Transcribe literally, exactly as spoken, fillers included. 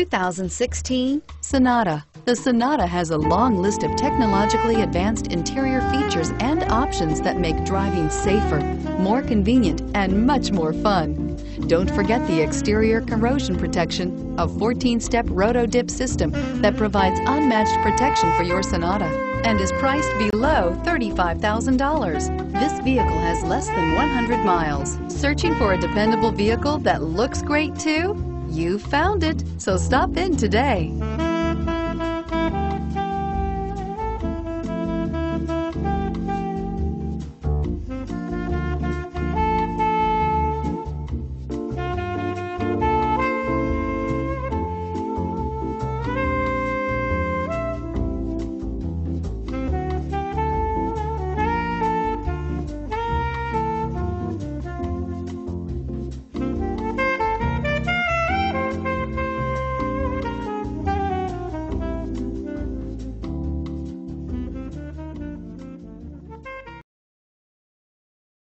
thousand sixteen Sonata. The Sonata has a long list of technologically advanced interior features and options that make driving safer, more convenient, and much more fun. Don't forget the exterior corrosion protection, a fourteen step roto-dip system that provides unmatched protection for your Sonata and is priced below thirty-five thousand dollars. This vehicle has less than one hundred miles. Searching for a dependable vehicle that looks great too? You found it, so stop in today.